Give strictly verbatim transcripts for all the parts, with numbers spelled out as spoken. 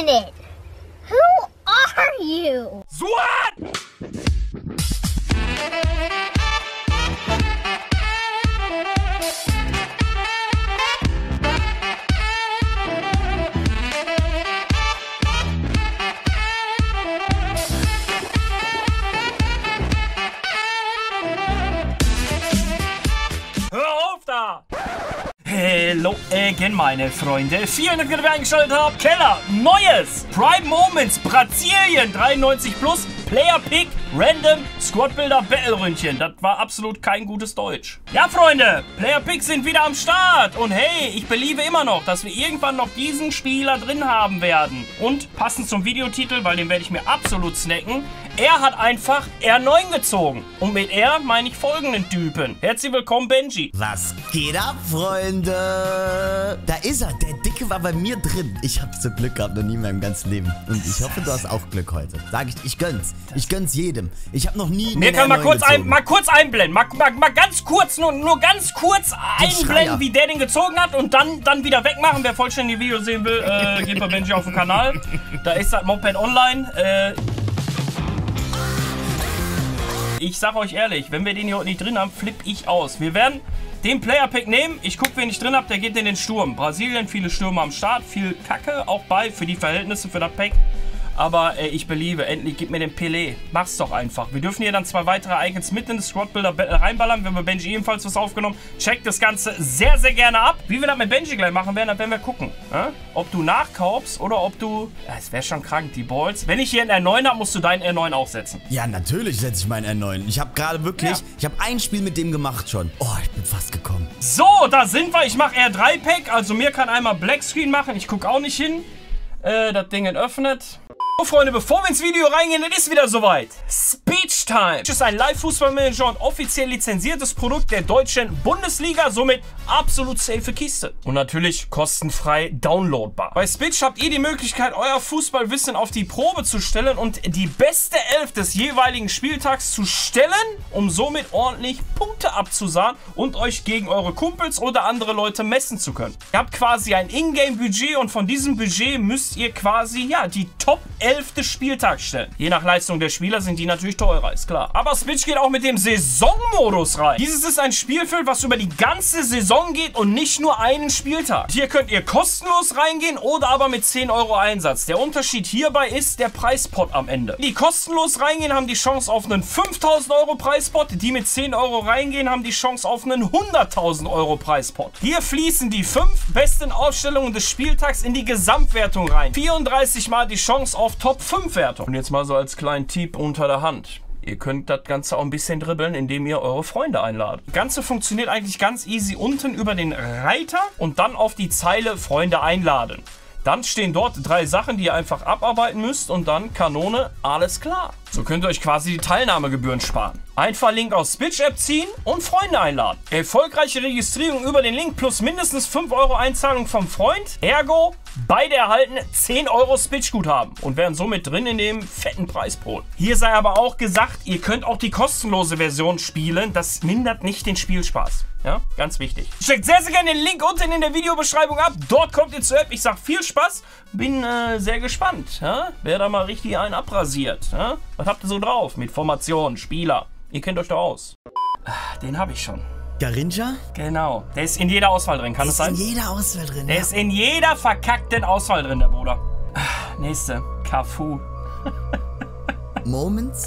minute. Who are you? What? Hello again, meine Freunde. Vielen Dank, dass ihr eingeschaltet habt. Keller, Neues. Prime Moments, Brasilien, dreiundneunzig plus, Player Pick, Random, Squad Builder, Battle Ründchen. Das war absolut kein gutes Deutsch. Ja, Freunde, Player Picks sind wieder am Start. Und hey, ich beliebe immer noch, dass wir irgendwann noch diesen Spieler drin haben werden. Und passend zum Videotitel, weil den werde ich mir absolut snacken, er hat einfach R neun gezogen. Und mit R meine ich folgenden Typen. Herzlich willkommen, Benji. Was geht ab, Freunde? Da ist er. Der Dicke war bei mir drin. Ich habe so Glück gehabt, noch nie in meinem ganzen Leben. Und ich hoffe, du hast auch Glück heute. Sag ich, ich gönn's. Ich gönn's jedem. Ich habe noch nie... Mir kann mal kurz, ein, mal kurz einblenden. Mal, mal, mal ganz kurz, nur, nur ganz kurz einblenden, wie der den gezogen hat. Und dann, dann wieder wegmachen. Wer vollständig Video sehen will, äh, geht bei Benji auf den Kanal. Da ist das Moped online. Äh... Ich sag euch ehrlich, wenn wir den hier heute nicht drin haben, flippe ich aus. Wir werden den Player Pack nehmen. Ich gucke, wen ich drin habe, der geht in den Sturm. Brasilien, viele Stürme am Start, viel Kacke auch bei für die Verhältnisse für das Pack. Aber äh, ich beliebe, endlich gib mir den Pelé. Mach's doch einfach. Wir dürfen hier dann zwei weitere Icons mit in das Squad Builder Battle reinballern. Wir haben bei Benji ebenfalls was aufgenommen. Checkt das Ganze sehr, sehr gerne ab. Wie wir das mit Benji gleich machen werden, dann werden wir gucken. Äh? Ob du nachkaufst oder ob du... Ja, es wäre schon krank, die Balls. Wenn ich hier einen R neun habe, musst du deinen R neun auch setzen. Ja, natürlich setze ich meinen R neun. Ich habe gerade wirklich... Ja. Ich habe ein Spiel mit dem gemacht schon. Oh, ich bin fast gekommen. So, da sind wir. Ich mache R drei Pack. Also mir kann einmal Black Screen machen. Ich gucke auch nicht hin. Äh, das Ding öffnet. So, Freunde, bevor wir ins Video reingehen, dann ist wieder soweit. Speech Time. Das ist ein Live-Fußballmanager und offiziell lizenziertes Produkt der deutschen Bundesliga, somit absolut safe Kiste. Und natürlich kostenfrei downloadbar. Bei Speech habt ihr die Möglichkeit, euer Fußballwissen auf die Probe zu stellen und die beste Elf des jeweiligen Spieltags zu stellen, um somit ordentlich Punkte abzusahnen und euch gegen eure Kumpels oder andere Leute messen zu können. Ihr habt quasi ein Ingame-Budget und von diesem Budget müsst ihr quasi, ja, die Top elf des Spieltags stellen. Je nach Leistung der Spieler sind die natürlich teurer, ist klar. Aber Speech geht auch mit dem Saisonmodus rein. Dieses ist ein Spielfeld, was über die ganze Saison geht und nicht nur einen Spieltag. Hier könnt ihr kostenlos reingehen oder aber mit zehn Euro Einsatz. Der Unterschied hierbei ist der Preispot am Ende. Die kostenlos reingehen, haben die Chance auf einen fünftausend Euro Preispot. Die mit zehn Euro reingehen, haben die Chance auf einen hunderttausend Euro Preispot. Hier fließen die fünf besten Aufstellungen des Spieltags in die Gesamtwertung rein. vierunddreißig Mal die Chance auf Top fünf Wertung. Und jetzt mal so als kleinen Tipp unter der Hand. Ihr könnt das Ganze auch ein bisschen dribbeln, indem ihr eure Freunde einladet. Das Ganze funktioniert eigentlich ganz easy unten über den Reiter und dann auf die Zeile Freunde einladen. Dann stehen dort drei Sachen, die ihr einfach abarbeiten müsst und dann Kanone, alles klar. So könnt ihr euch quasi die Teilnahmegebühren sparen. Einfach Link aus Speech App ziehen und Freunde einladen. Erfolgreiche Registrierung über den Link plus mindestens fünf Euro Einzahlung vom Freund. Ergo, beide erhalten zehn Euro Speech-Guthaben und wären somit drin in dem fetten Preispool. Hier sei aber auch gesagt, ihr könnt auch die kostenlose Version spielen. Das mindert nicht den Spielspaß. Ja, ganz wichtig. Checkt sehr, sehr gerne den Link unten in der Videobeschreibung ab. Dort kommt ihr zur App. Ich sag viel Spaß. Bin äh, sehr gespannt, ja? Wer da mal richtig einen abrasiert. Ja? Was habt ihr so drauf? Mit Formationen, Spieler. Ihr kennt euch doch aus. Den habe ich schon. Garincha? Genau. Der ist in jeder Auswahl drin. Kann es sein? Der ist in jeder Auswahl drin. Der ja. ist in jeder verkackten Auswahl drin, der Bruder. Nächste. Cafu. Moments?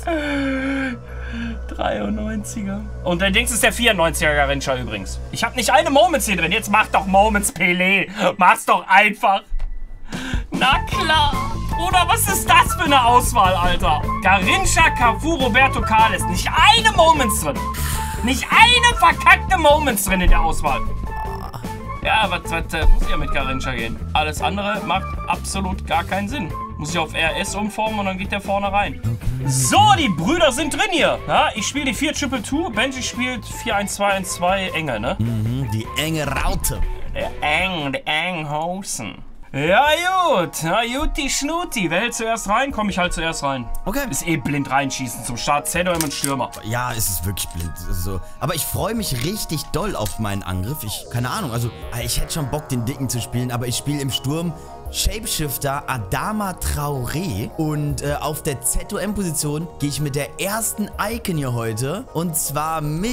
dreiundneunziger. Und der Dings ist der vierundneunziger Garincha übrigens. Ich habe nicht eine Moments hier drin. Jetzt mach doch Moments, Pelé. Mach's doch einfach. Na klar. Bruder, was ist das für eine Auswahl, Alter? Garincha, Cafu, Roberto Carlos. Nicht eine Moments drin. Nicht eine verkackte Moments drin in der Auswahl. Ja, was, was äh, muss ich ja mit Garincha gehen? Alles andere macht absolut gar keinen Sinn. Muss ich auf R S umformen und dann geht der vorne rein. So, die Brüder sind drin hier. Ja, ich spiele die vier zwei zwei, Benji spielt vier eins zwei eins zwei enge, ne? Mhm, die enge Raute. Der eng, der eng Hosen. Ja gut, na Juti Schnuti. Wer hält zuerst rein? Komm, ich halt zuerst rein. Okay. Ist eh blind reinschießen zum Start. Zählt euch mit Stürmer. Ja, es ist wirklich blind. So. Aber ich freue mich richtig doll auf meinen Angriff. Ich, keine Ahnung, also ich hätte schon Bock, den Dicken zu spielen, aber ich spiele im Sturm Shapeshifter Adama Traoré. Und äh, auf der Z O M-Position gehe ich mit der ersten Icon hier heute. Und zwar mit...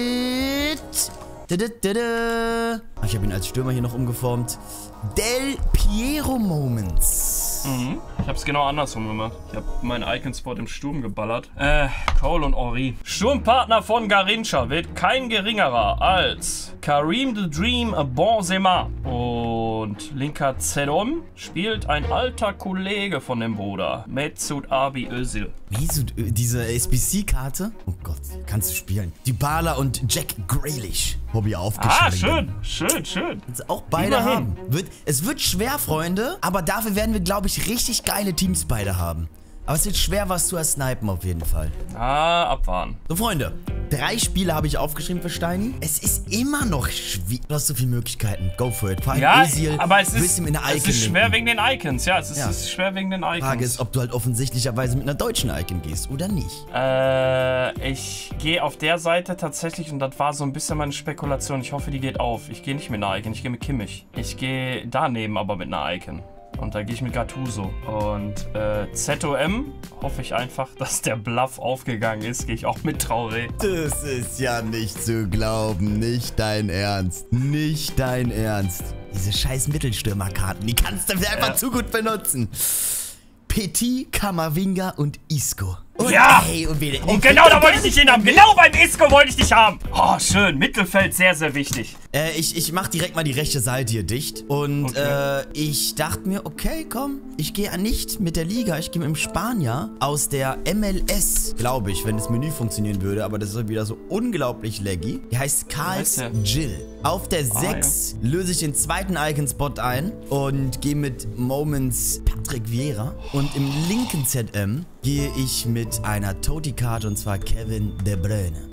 Ach, ich habe ihn als Stürmer hier noch umgeformt. Del Piero Moments. Mhm. Ich habe es genau andersrum gemacht. Ich habe meinen Icon-Spot im Sturm geballert. Äh, Cole und Henri. Sturmpartner von Garrincha wird kein geringerer als Karim the Dream Benzema. Und linker Z O M spielt ein alter Kollege von dem Bruder, Mesut Abi Özil. Mesut, diese S B C-Karte? Oh Gott, kannst du spielen. Dybala und Jack Grealish. Hobby aufgeschrieben. Ah, schön, schön, schön. Kannst auch beide Immerhin. haben. Wird, es wird schwer, Freunde, aber dafür werden wir, glaube ich, richtig geile Teams beide haben. Aber es wird schwer, was zu ersnipen auf jeden Fall. Ah, abwarten. So, Freunde. Drei Spiele habe ich aufgeschrieben für Steini. Es ist immer noch schwierig. Du hast so viele Möglichkeiten. Go for it. Vor allem Ja, Özil, aber es willst ist, ihm in der es Icon ist schwer linken. wegen den Icons. Ja, es ist, Ja. es ist schwer wegen den Die Frage Icons. ist, ob du halt offensichtlicherweise mit einer deutschen Icon gehst oder nicht. Äh, ich gehe auf der Seite tatsächlich, und das war so ein bisschen meine Spekulation. Ich hoffe, die geht auf. Ich gehe nicht mit einer Icon, ich gehe mit Kimmich. Ich gehe daneben aber mit einer Icon. Und da gehe ich mit Gattuso. Und äh, Z O M hoffe ich einfach, dass der Bluff aufgegangen ist. Gehe ich auch mit Traoré. Das ist ja nicht zu glauben. Nicht dein Ernst. Nicht dein Ernst. Diese scheiß Mittelstürmerkarten, die kannst du einfach Ja. zu gut benutzen. Petit, Kamavinga und Isco. Und, Ja! Ey, und, wen, Und genau da wollte ich dich hin haben. Genau beim Isco wollte ich dich haben. Oh, schön. Mittelfeld sehr, sehr wichtig. Äh, ich, ich mach direkt mal die rechte Seite hier dicht. Und Okay. äh, ich dachte mir, okay, komm, ich gehe nicht mit der Liga, ich gehe mit dem Spanier aus der M L S, glaube ich, wenn das Menü funktionieren würde. Aber das ist wieder so unglaublich laggy. Die heißt Karls der? Jill. Auf der sechs löse ich den zweiten Icon-Spot ein und gehe mit Moments Patrick Vieira. Und im linken Z M gehe ich mit einer Toti-Karte, und zwar Kevin De Bruyne.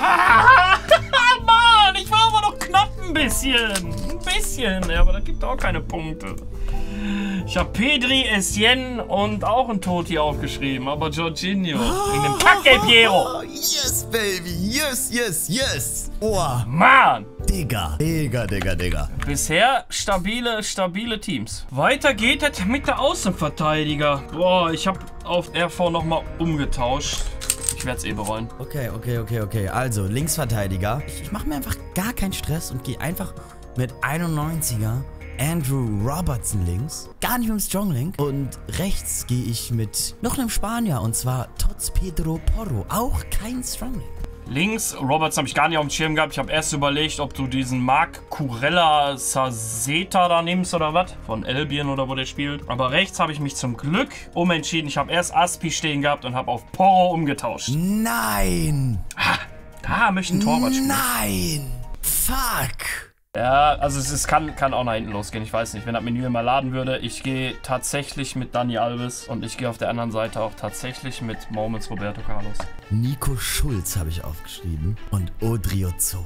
Mann, ich war aber noch knapp ein bisschen. Ein bisschen, ja, aber da gibt auch keine Punkte. Ich habe Pedri, Essien und auch ein Toti aufgeschrieben, aber Jorginho. Wegen dem Kack-Gelb Piero. Oh, yes, baby. Yes, yes, yes. Oh, Mann. Digga. Digga, Digga, Digga. Bisher stabile, stabile Teams. Weiter geht es mit der Außenverteidiger. Boah, ich habe auf R V nochmal umgetauscht. Ich werde es eh bereuen. Okay, okay, okay, okay. Also, Linksverteidiger. Ich, ich mache mir einfach gar keinen Stress und gehe einfach mit einundneunziger Andrew Robertson links. Gar nicht mit dem Strong Link. Und rechts gehe ich mit noch einem Spanier, und zwar Tots Pedro Porro. Auch kein Strong Link. Links, Roberts habe ich gar nicht auf dem Schirm gehabt. Ich habe erst überlegt, ob du diesen Marc Curella Sazeta da nimmst oder was. Von Albion oder wo der spielt. Aber rechts habe ich mich zum Glück umentschieden. Ich habe erst Aspi stehen gehabt und habe auf Porro umgetauscht. Nein. Da möchte ein Torwart spielen. Nein. Fuck. Ja, also es ist, kann, kann auch nach hinten losgehen. Ich weiß nicht, wenn das Menü immer laden würde. Ich gehe tatsächlich mit Dani Alves und ich gehe auf der anderen Seite auch tatsächlich mit Moments Roberto Carlos. Nico Schulz habe ich aufgeschrieben. Und Odriozola.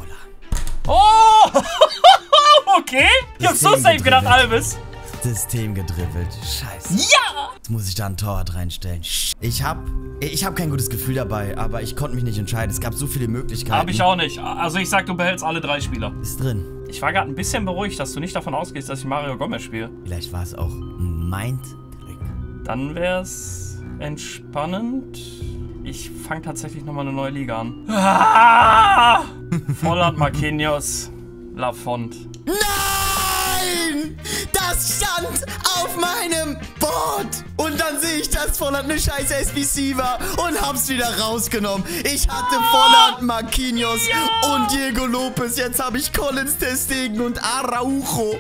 Oh! Okay. Ich hab so safe gedacht, Alves. System gedribbelt. Scheiße. Ja! Jetzt muss ich da ein Torwart reinstellen. Ich hab, ich hab kein gutes Gefühl dabei, aber ich konnte mich nicht entscheiden. Es gab so viele Möglichkeiten. Hab ich auch nicht. Also ich sag, du behältst alle drei Spieler. Ist drin. Ich war gerade ein bisschen beruhigt, dass du nicht davon ausgehst, dass ich Mario Gomez spiele. Vielleicht war es auch ein Mind-Trick. Dann wär's entspannend. Ich fange tatsächlich nochmal eine neue Liga an. Ah! Volland, Marquinhos, Lafont. Nein! Das stand auf meinem Board! Und dann sehe ich, dass Volland eine scheiß S B C war und hab's wieder rausgenommen. Ich hatte Volland, Marquinhos Ja! und Diego Lopez. Jetzt habe ich Collins, Ter Stegen und Araujo.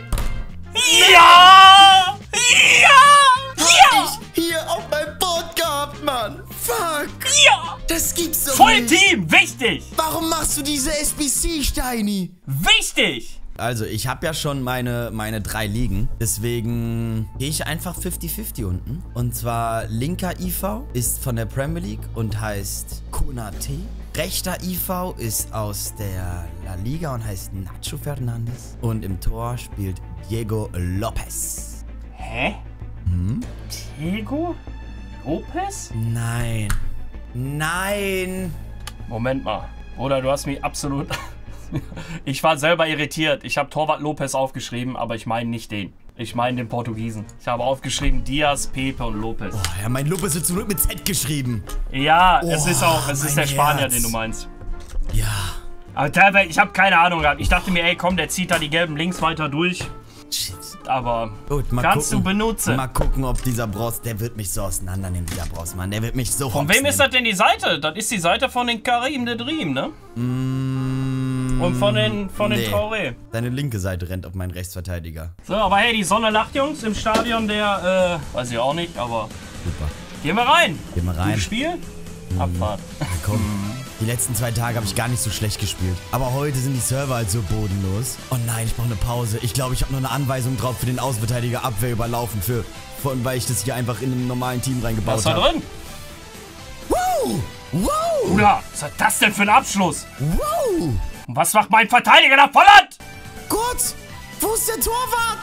Ja! Ja! Ja! Ich hier auf meinem Board gehabt, Mann. Fuck. Ja! Das gibt's doch Voll nicht. Team! Wichtig! Warum machst du diese S B C, Steini? Wichtig! Also, ich habe ja schon meine, meine drei Ligen. Deswegen gehe ich einfach fünfzig fünfzig unten. Und zwar linker I V ist von der Premier League und heißt Konate. Rechter I V ist aus der La Liga und heißt Nacho Fernandes. Und im Tor spielt Diego Lopez. Hä? Hm? Diego? Lopez? Nein. Nein. Moment mal. Oder du hast mich absolut... Ich war selber irritiert. Ich habe Torwart Lopez aufgeschrieben, aber ich meine nicht den. Ich meine den Portugiesen. Ich habe aufgeschrieben Diaz, Pepe und Lopez. Oh, ja, mein Lopez wird zurück mit Z geschrieben. Ja, Oh, es ist auch, es ist der Spanier, Herz. den du meinst. Ja. Aber teilweise, ich habe keine Ahnung gehabt. Ich dachte mir, ey, komm, der zieht da die gelben links weiter durch. Shit. Aber Gut, mal kannst gucken. du benutzen. Mal gucken, ob dieser Bros, der wird mich so auseinandernehmen, dieser Bros, Mann. Der wird mich so Von wem ist das denn die Seite? Das ist die Seite von den Karim the Dream, ne? Mm, Und von den, von den nee. Traoré. Deine linke Seite rennt auf meinen Rechtsverteidiger. So, aber hey, die Sonne lacht, Jungs, im Stadion der, äh, weiß ich auch nicht, aber Super. gehen wir rein. Gehen wir rein. Gutes Spiel? Abfahrt. Ja, komm. Die letzten zwei Tage habe ich gar nicht so schlecht gespielt. Aber heute sind die Server halt so bodenlos. Oh nein, ich brauche eine Pause. Ich glaube, ich habe noch eine Anweisung drauf für den Außenverteidiger Abwehr überlaufen. Für, von, weil ich das hier einfach in einem normalen Team reingebaut Was ist da habe. drin? Wow! Wow! Bruder, was ist das denn für ein Abschluss? Wow! Und was macht mein Verteidiger nach Volland? Gott! Wo ist der Torwart?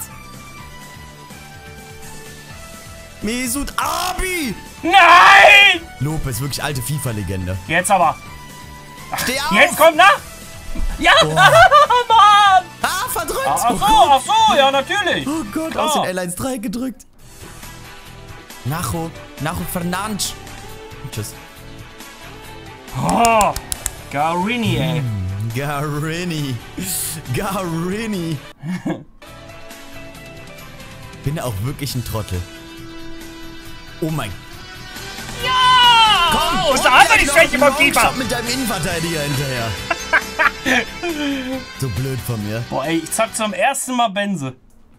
Mesut Abi! Nein! Lopez, wirklich alte FIFA-Legende. Jetzt aber. Steh auf! Jetzt kommt nach. Ja, Oh. Mann! Ah, verdrückt! Ach Oh so, Gott. ach so, ja, natürlich. Oh Gott, Klar. aus den L eins drei gedrückt. Nacho, Nacho Fernandes. Tschüss. Oh, Garini, ey. Garini. Garini. Bin auch wirklich ein Trottel. Oh mein. Ja! Komm, Oh, ist da einfach die noch Schwäche vom einen Keeper. Longshot mit deinem Innenverteidiger hinterher. So blöd von mir. Boah, ey, ich zack zum ersten Mal Benze.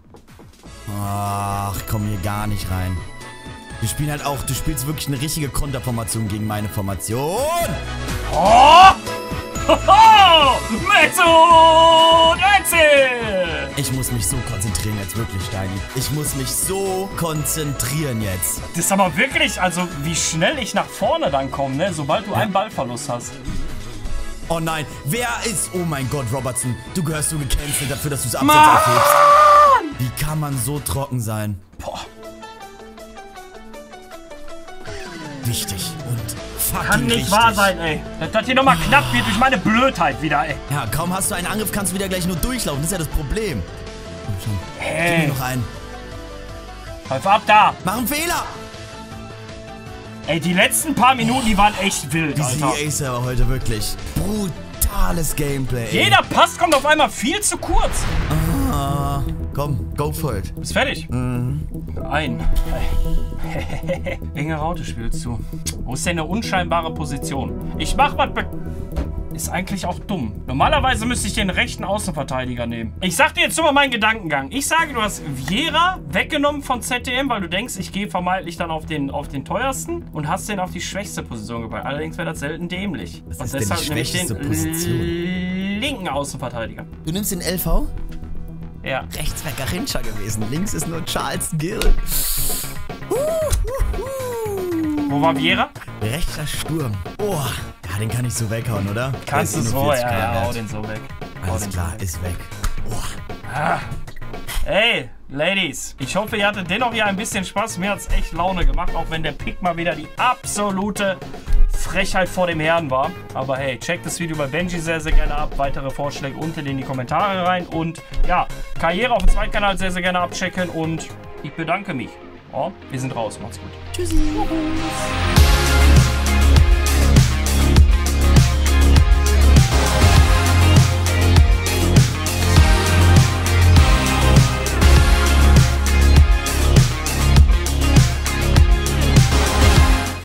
Ach, ich komm hier gar nicht rein. Wir spielen halt auch, du spielst wirklich eine richtige Konterformation gegen meine Formation. Oh! Hoho! Mesut Özil! Ich muss mich so konzentrieren jetzt, wirklich, Steini. Ich muss mich so konzentrieren jetzt. Das ist aber wirklich, also wie schnell ich nach vorne dann komme, ne? Sobald du einen Ballverlust hast. Oh nein, wer ist... Oh mein Gott, Robertson, du gehörst so gecancelt dafür, dass du es abseits Mann! aufhebst. Wie kann man so trocken sein? Boah, Wichtig und fucking kann nicht richtig. wahr sein, ey. Dass das hier nochmal knapp wird durch meine Blödheit wieder, ey. Ja, kaum hast du einen Angriff, kannst du wieder gleich nur durchlaufen. Das ist ja das Problem. Komm schon, gib Hey, mir noch einen. Pfeif ab da. Mach einen Fehler. Ey, die letzten paar Minuten, die waren echt wild, Diese Alter. E A-Server heute wirklich. Brutales Gameplay. ey. Jeder Pass kommt auf einmal viel zu kurz. Ah, komm, go for it. Ist fertig. Mhm. Ein. Enge Raute spielst du. Wo ist denn eine unscheinbare Position? Ich mach was. Be ist eigentlich auch dumm. Normalerweise müsste ich den rechten Außenverteidiger nehmen. Ich sag dir jetzt nur mal meinen Gedankengang. Ich sage, du hast Vieira weggenommen von Z D M, weil du denkst, ich gehe vermeintlich dann auf den, auf den teuersten und hast den auf die schwächste Position gebracht. Allerdings wäre das selten dämlich. Was und ist denn die deshalb nehme ich schwächste den Position? linken Außenverteidiger. Du nimmst den L V? Ja. Rechts wäre Garincha gewesen. Links ist nur Charles Gill. Uh, uh, uh. Wo war Vieira? Rechter Sturm. Oh, ja, den kann ich so weghauen, oder? Kannst du Der ist so, vierzig ja, K ja, hau wert. den so weg. Hau Alles den klar, so weg. ist weg. Oh. Ah. Hey, Ladies, ich hoffe, ihr hattet dennoch hier ein bisschen Spaß. Mir hat es echt Laune gemacht, auch wenn der Pick mal wieder die absolute Frechheit vor dem Herrn war. Aber hey, checkt das Video bei Benji sehr, sehr gerne ab. Weitere Vorschläge unten in die Kommentare rein. Und ja, Karriere auf dem zweiten Kanal sehr, sehr gerne abchecken. Und ich bedanke mich. Oh, wir sind raus. Macht's gut. Tschüssi.